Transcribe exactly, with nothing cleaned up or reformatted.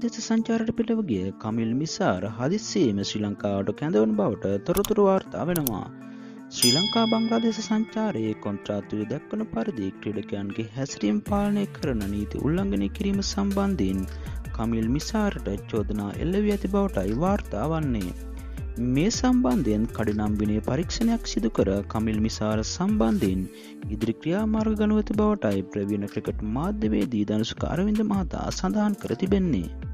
බංග්ලාදේශ සංචාරයට පිටව ගිය කමිල් මිසාර හදිස්සියේම ශ්‍රී ලංකාවට කැඳවන බවට තොරතුරු වාර්තා වෙනවා. ශ්‍රී ලංකා බංග්ලාදේශ සංචාරයේ කොන්ත්‍රාත්තුවේ දක්වන පරිදි ක්‍රීඩකයන්ගේ හැසිරීම පාලනය කරන නීති උල්ලංඝනය කිරීම සම්බන්ධයෙන් කමිල් මිසාරට චෝදනා එල්ල වී ඇති බවටයි වාර්තා වන්නේ. මේ සම්බන්ධයෙන් කඩිනම් විනය පරීක්ෂණයක් සිදු කර කමිල් මිසාර සම්බන්ධයෙන් ඉදිරි ක්‍රියාමාර්ග ගනු ඇති බවටයි ප්‍රවීණ ක්‍රිකට් මාධ්‍යවේදී ධනුෂ්ක අරවින්ද මහතා සඳහන් කර තිබෙන්නේ.